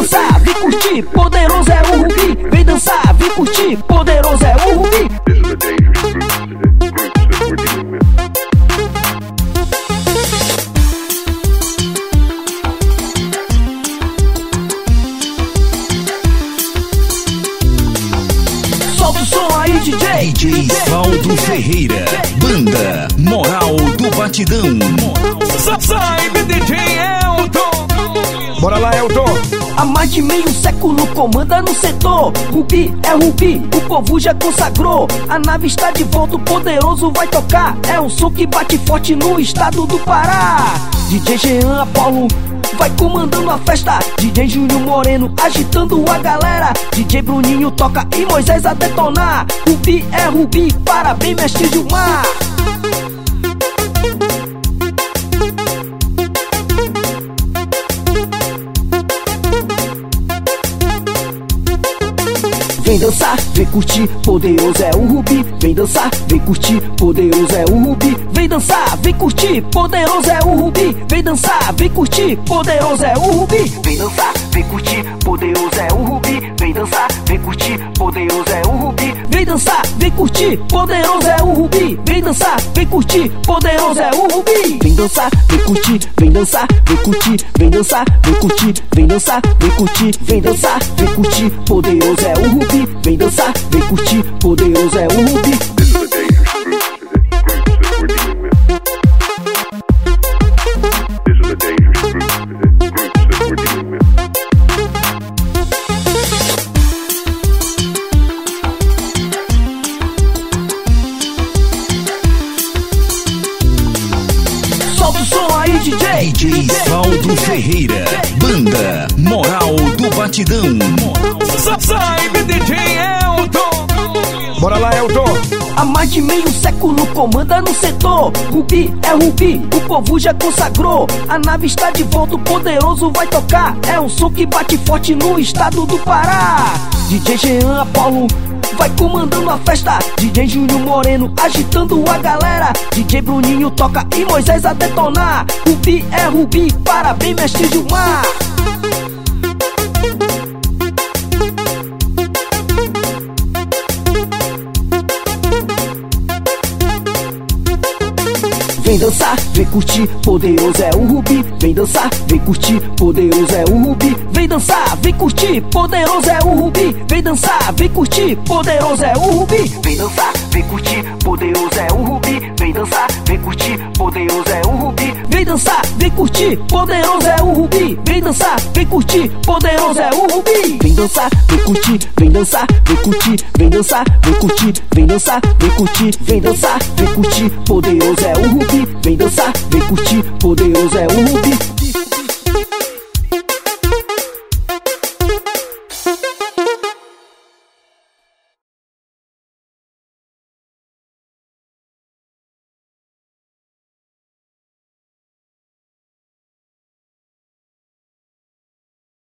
dançar, vem curtir, poderoso é o Rubi. Vem dançar, vem curtir, poderoso é o Rubi. Solta o som aí, DJ. DJ Valdo Ferreira, banda Moral do Batidão. Sai, DJ Elton. Bora lá, Elton. Há mais de meio século comanda no setor. Rubi é Rubi, o povo já consagrou. A nave está de volta, o poderoso vai tocar. É um som que bate forte no estado do Pará. DJ Jean Apolo vai comandando a festa. DJ Júnior Moreno agitando a galera. DJ Bruninho toca e Moisés a detonar. Rubi é Rubi, parabéns mestre Gilmar. Vem dançar, vem curtir, poderoso é o Rubi. Vem dançar, vem curtir, poderoso é o Rubi. Vem dançar, vem curtir, poderoso é o Rubi. Vem dançar, vem curtir, poderoso é o Rubi. Vem dançar, vem curtir, poderoso é o Rubi. Vem dançar, vem curtir, poderoso é o Rubi. Vem dançar, vem curtir, poderoso é o Rubi. Vem dançar, vem curtir, poderoso é o Rubi. Vem dançar, vem curtir, vem dançar, vem curtir, vem dançar, vem curtir, vem dançar, vem curtir, vem dançar, vem curtir, poderoso é o Rubi. Vem dançar, vem curtir, poderoso é o Rubi. Solta o som aí, DJ. DJ Valdo Ferreira, banda Moral do Batidão. Sai, DJ Elton. Bora lá, Elton. Há mais de meio século comanda no setor. Rubi é Rubi, o povo já consagrou. A nave está de volta, o poderoso vai tocar. É um som que bate forte no estado do Pará. DJ Jean Apolo vai comandando a festa. DJ Júnior Moreno agitando a galera. DJ Bruninho toca e Moisés a detonar. Rubi é Rubi, parabéns mestre Gilmar. Vem dançar, vem curtir, poderoso é o Rubi. Vem dançar, vem curtir, poderoso é o Rubi. Vem dançar, vem curtir, poderoso é o Rubi. Vem dançar, vem curtir, poderoso é o Rubi. Vem dançar, vem curtir, poderoso é o Rubi. Vem dançar, vem curtir, poderoso é o Rubi. Vem dançar, vem curtir, poderoso é o Rubi. Vem dançar, vem curtir, poderoso é o Rubi. Vem dançar, vem curtir, vem dançar, vem curtir, vem dançar, vem curtir, vem dançar, vem curtir, vem dançar, vem curtir, poderoso é o Rubi. Vem dançar, vem curtir, poderoso é o Rubi.